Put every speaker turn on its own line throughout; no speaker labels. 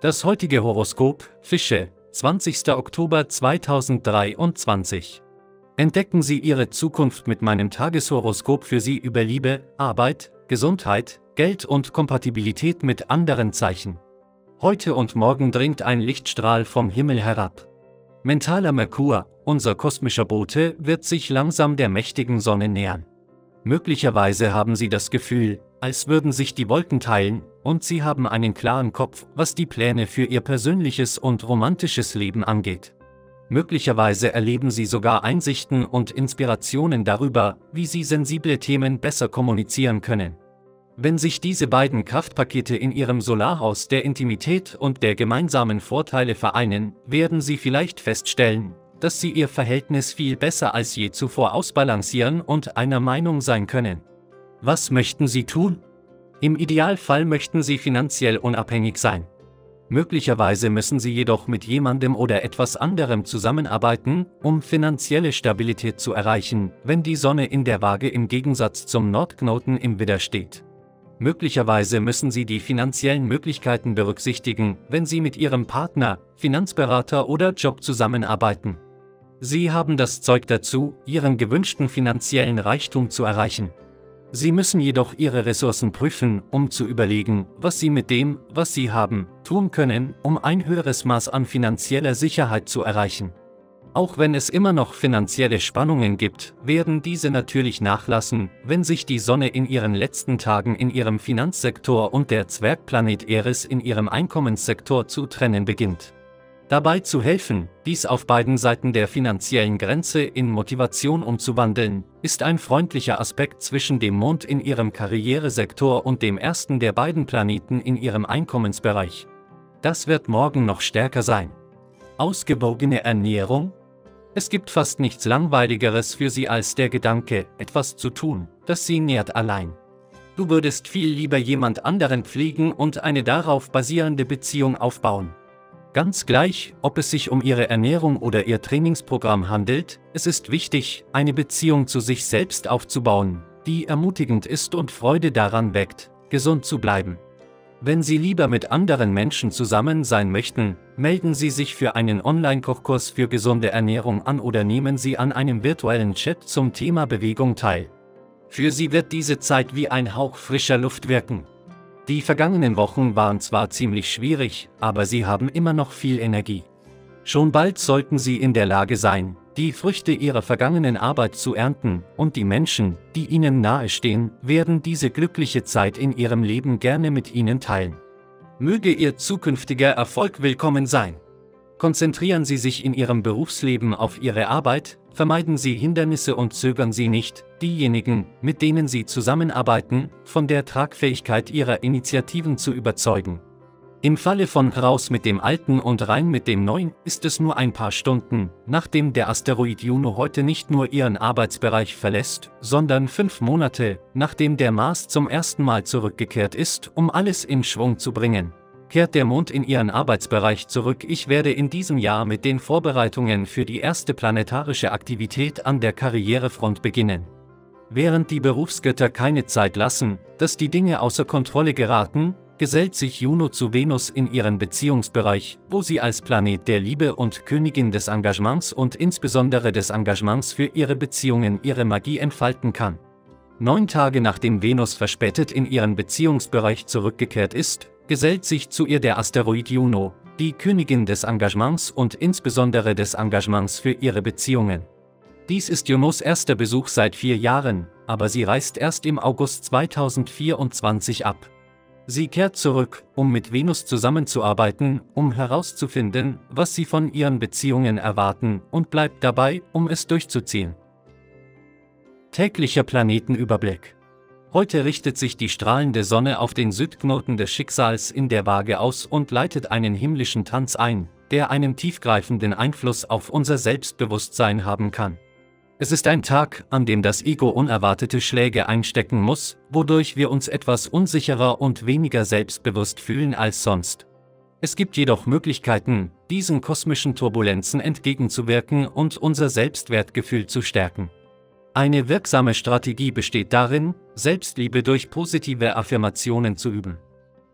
Das heutige Horoskop, Fische, 20. Oktober 2023. Entdecken Sie Ihre Zukunft mit meinem Tageshoroskop für Sie über Liebe, Arbeit, Gesundheit, Geld und Kompatibilität mit anderen Zeichen. Heute und morgen dringt ein Lichtstrahl vom Himmel herab. Mentaler Merkur, unser kosmischer Bote, wird sich langsam der mächtigen Sonne nähern. Möglicherweise haben Sie das Gefühl, als würden sich die Wolken teilen, und Sie haben einen klaren Kopf, was die Pläne für Ihr persönliches und romantisches Leben angeht. Möglicherweise erleben Sie sogar Einsichten und Inspirationen darüber, wie Sie sensible Themen besser kommunizieren können. Wenn sich diese beiden Kraftpakete in Ihrem Solarhaus der Intimität und der gemeinsamen Vorteile vereinen, werden Sie vielleicht feststellen, dass Sie Ihr Verhältnis viel besser als je zuvor ausbalancieren und einer Meinung sein können. Was möchten Sie tun? Im Idealfall möchten Sie finanziell unabhängig sein. Möglicherweise müssen Sie jedoch mit jemandem oder etwas anderem zusammenarbeiten, um finanzielle Stabilität zu erreichen, wenn die Sonne in der Waage im Gegensatz zum Nordknoten im Widder steht. Möglicherweise müssen Sie die finanziellen Möglichkeiten berücksichtigen, wenn Sie mit Ihrem Partner, Finanzberater oder Job zusammenarbeiten. Sie haben das Zeug dazu, Ihren gewünschten finanziellen Reichtum zu erreichen. Sie müssen jedoch Ihre Ressourcen prüfen, um zu überlegen, was Sie mit dem, was Sie haben, tun können, um ein höheres Maß an finanzieller Sicherheit zu erreichen. Auch wenn es immer noch finanzielle Spannungen gibt, werden diese natürlich nachlassen, wenn sich die Sonne in ihren letzten Tagen in ihrem Finanzsektor und der Zwergplanet Eris in ihrem Einkommenssektor zu trennen beginnt. Dabei zu helfen, dies auf beiden Seiten der finanziellen Grenze in Motivation umzuwandeln, ist ein freundlicher Aspekt zwischen dem Mond in ihrem Karrieresektor und dem ersten der beiden Planeten in ihrem Einkommensbereich. Das wird morgen noch stärker sein. Ausgewogene Ernährung? Es gibt fast nichts Langweiligeres für Sie als der Gedanke, etwas zu tun, das Sie nährt allein. Du würdest viel lieber jemand anderen pflegen und eine darauf basierende Beziehung aufbauen. Ganz gleich, ob es sich um Ihre Ernährung oder Ihr Trainingsprogramm handelt, es ist wichtig, eine Beziehung zu sich selbst aufzubauen, die ermutigend ist und Freude daran weckt, gesund zu bleiben. Wenn Sie lieber mit anderen Menschen zusammen sein möchten, melden Sie sich für einen Online-Kochkurs für gesunde Ernährung an oder nehmen Sie an einem virtuellen Chat zum Thema Bewegung teil. Für Sie wird diese Zeit wie ein Hauch frischer Luft wirken. Die vergangenen Wochen waren zwar ziemlich schwierig, aber Sie haben immer noch viel Energie. Schon bald sollten Sie in der Lage sein, die Früchte Ihrer vergangenen Arbeit zu ernten, und die Menschen, die Ihnen nahestehen, werden diese glückliche Zeit in Ihrem Leben gerne mit Ihnen teilen. Möge Ihr zukünftiger Erfolg willkommen sein. Konzentrieren Sie sich in Ihrem Berufsleben auf Ihre Arbeit, vermeiden Sie Hindernisse und zögern Sie nicht, diejenigen, mit denen Sie zusammenarbeiten, von der Tragfähigkeit Ihrer Initiativen zu überzeugen. Im Falle von Raus mit dem Alten und rein mit dem Neuen ist es nur ein paar Stunden, nachdem der Asteroid Juno heute nicht nur Ihren Arbeitsbereich verlässt, sondern 5 Monate, nachdem der Mars zum ersten Mal zurückgekehrt ist, um alles in Schwung zu bringen. Kehrt der Mond in Ihren Arbeitsbereich zurück. Ich werde in diesem Jahr mit den Vorbereitungen für die erste planetarische Aktivität an der Karrierefront beginnen. Während die Berufsgötter keine Zeit lassen, dass die Dinge außer Kontrolle geraten, gesellt sich Juno zu Venus in ihren Beziehungsbereich, wo sie als Planet der Liebe und Königin des Engagements und insbesondere des Engagements für ihre Beziehungen ihre Magie entfalten kann. 9 Tage nachdem Venus verspätet in ihren Beziehungsbereich zurückgekehrt ist, gesellt sich zu ihr der Asteroid Juno, die Königin des Engagements und insbesondere des Engagements für ihre Beziehungen. Dies ist Junos erster Besuch seit 4 Jahren, aber sie reist erst im August 2024 ab. Sie kehrt zurück, um mit Venus zusammenzuarbeiten, um herauszufinden, was sie von ihren Beziehungen erwarten, und bleibt dabei, um es durchzuziehen. Täglicher Planetenüberblick. Heute richtet sich die strahlende Sonne auf den Südknoten des Schicksals in der Waage aus und leitet einen himmlischen Tanz ein, der einen tiefgreifenden Einfluss auf unser Selbstbewusstsein haben kann. Es ist ein Tag, an dem das Ego unerwartete Schläge einstecken muss, wodurch wir uns etwas unsicherer und weniger selbstbewusst fühlen als sonst. Es gibt jedoch Möglichkeiten, diesen kosmischen Turbulenzen entgegenzuwirken und unser Selbstwertgefühl zu stärken. Eine wirksame Strategie besteht darin, Selbstliebe durch positive Affirmationen zu üben.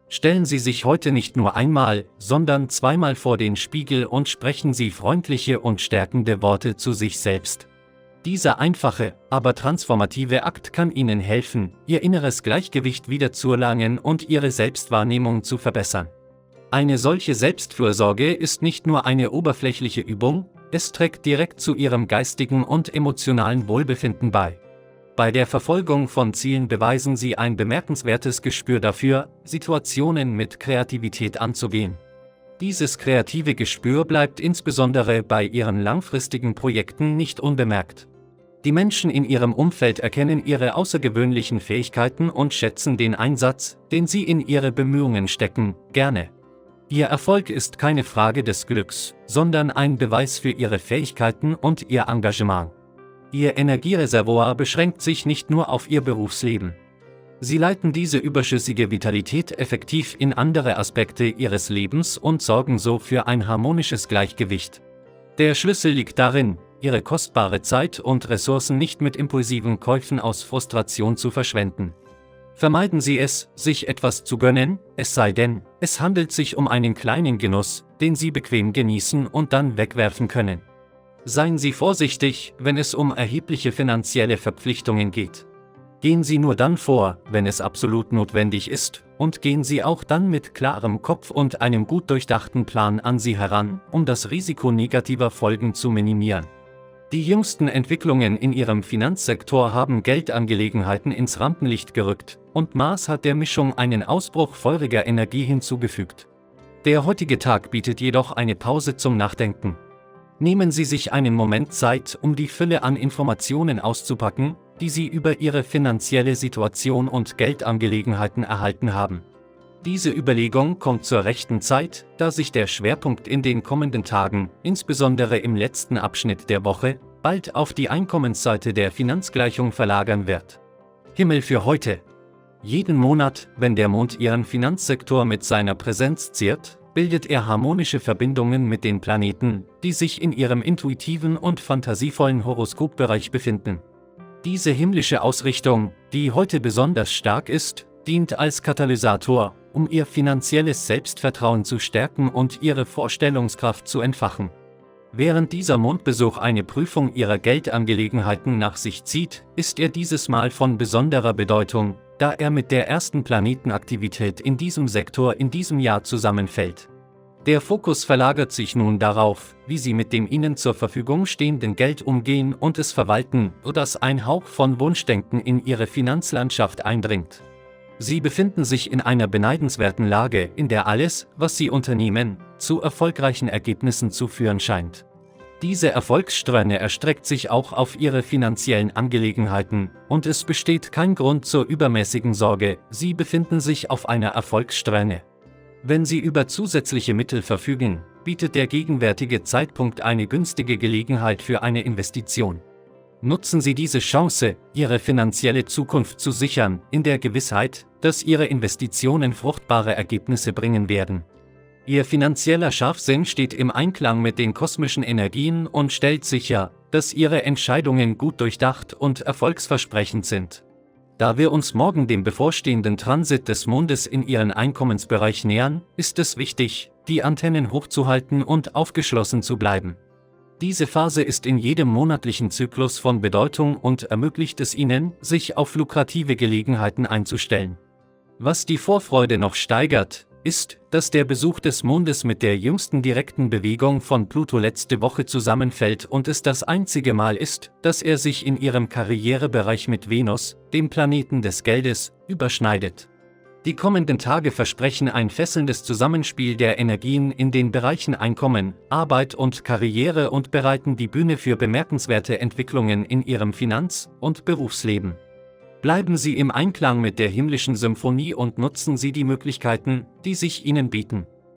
Stellen Sie sich heute nicht nur einmal, sondern zweimal vor den Spiegel und sprechen Sie freundliche und stärkende Worte zu sich selbst. Dieser einfache, aber transformative Akt kann Ihnen helfen, Ihr inneres Gleichgewicht wiederzuerlangen und Ihre Selbstwahrnehmung zu verbessern. Eine solche Selbstfürsorge ist nicht nur eine oberflächliche Übung, es trägt direkt zu Ihrem geistigen und emotionalen Wohlbefinden bei. Bei der Verfolgung von Zielen beweisen Sie ein bemerkenswertes Gespür dafür, Situationen mit Kreativität anzugehen. Dieses kreative Gespür bleibt insbesondere bei Ihren langfristigen Projekten nicht unbemerkt. Die Menschen in Ihrem Umfeld erkennen Ihre außergewöhnlichen Fähigkeiten und schätzen den Einsatz, den Sie in Ihre Bemühungen stecken, gerne. Ihr Erfolg ist keine Frage des Glücks, sondern ein Beweis für Ihre Fähigkeiten und Ihr Engagement. Ihr Energiereservoir beschränkt sich nicht nur auf Ihr Berufsleben. Sie leiten diese überschüssige Vitalität effektiv in andere Aspekte Ihres Lebens und sorgen so für ein harmonisches Gleichgewicht. Der Schlüssel liegt darin, Ihre kostbare Zeit und Ressourcen nicht mit impulsiven Käufen aus Frustration zu verschwenden. Vermeiden Sie es, sich etwas zu gönnen, es sei denn, es handelt sich um einen kleinen Genuss, den Sie bequem genießen und dann wegwerfen können. Seien Sie vorsichtig, wenn es um erhebliche finanzielle Verpflichtungen geht. Gehen Sie nur dann vor, wenn es absolut notwendig ist, und gehen Sie auch dann mit klarem Kopf und einem gut durchdachten Plan an Sie heran, um das Risiko negativer Folgen zu minimieren. Die jüngsten Entwicklungen in Ihrem Finanzsektor haben Geldangelegenheiten ins Rampenlicht gerückt, und Mars hat der Mischung einen Ausbruch feuriger Energie hinzugefügt. Der heutige Tag bietet jedoch eine Pause zum Nachdenken. Nehmen Sie sich einen Moment Zeit, um die Fülle an Informationen auszupacken, die Sie über Ihre finanzielle Situation und Geldangelegenheiten erhalten haben. Diese Überlegung kommt zur rechten Zeit, da sich der Schwerpunkt in den kommenden Tagen, insbesondere im letzten Abschnitt der Woche, bald auf die Einkommensseite der Finanzgleichung verlagern wird. Himmel für heute! Jeden Monat, wenn der Mond Ihren Finanzsektor mit seiner Präsenz ziert, bildet er harmonische Verbindungen mit den Planeten, die sich in ihrem intuitiven und fantasievollen Horoskopbereich befinden. Diese himmlische Ausrichtung, die heute besonders stark ist, dient als Katalysator, um Ihr finanzielles Selbstvertrauen zu stärken und Ihre Vorstellungskraft zu entfachen. Während dieser Mondbesuch eine Prüfung Ihrer Geldangelegenheiten nach sich zieht, ist er dieses Mal von besonderer Bedeutung, da er mit der ersten Planetenaktivität in diesem Sektor in diesem Jahr zusammenfällt. Der Fokus verlagert sich nun darauf, wie Sie mit dem Ihnen zur Verfügung stehenden Geld umgehen und es verwalten, sodass ein Hauch von Wunschdenken in Ihre Finanzlandschaft eindringt. Sie befinden sich in einer beneidenswerten Lage, in der alles, was Sie unternehmen, zu erfolgreichen Ergebnissen zu führen scheint. Diese Erfolgssträhne erstreckt sich auch auf Ihre finanziellen Angelegenheiten, und es besteht kein Grund zur übermäßigen Sorge, Sie befinden sich auf einer Erfolgssträhne. Wenn Sie über zusätzliche Mittel verfügen, bietet der gegenwärtige Zeitpunkt eine günstige Gelegenheit für eine Investition. Nutzen Sie diese Chance, Ihre finanzielle Zukunft zu sichern, in der Gewissheit, dass Ihre Investitionen fruchtbare Ergebnisse bringen werden. Ihr finanzieller Scharfsinn steht im Einklang mit den kosmischen Energien und stellt sicher, dass Ihre Entscheidungen gut durchdacht und erfolgsversprechend sind. Da wir uns morgen dem bevorstehenden Transit des Mondes in Ihren Einkommensbereich nähern, ist es wichtig, die Antennen hochzuhalten und aufgeschlossen zu bleiben. Diese Phase ist in jedem monatlichen Zyklus von Bedeutung und ermöglicht es Ihnen, sich auf lukrative Gelegenheiten einzustellen. Was die Vorfreude noch steigert, ist, dass der Besuch des Mondes mit der jüngsten direkten Bewegung von Pluto letzte Woche zusammenfällt und es das einzige Mal ist, dass er sich in Ihrem Karrierebereich mit Venus, dem Planeten des Geldes, überschneidet. Die kommenden Tage versprechen ein fesselndes Zusammenspiel der Energien in den Bereichen Einkommen, Arbeit und Karriere und bereiten die Bühne für bemerkenswerte Entwicklungen in Ihrem Finanz- und Berufsleben. Bleiben Sie im Einklang mit der himmlischen Symphonie und nutzen Sie die Möglichkeiten, die sich Ihnen bieten.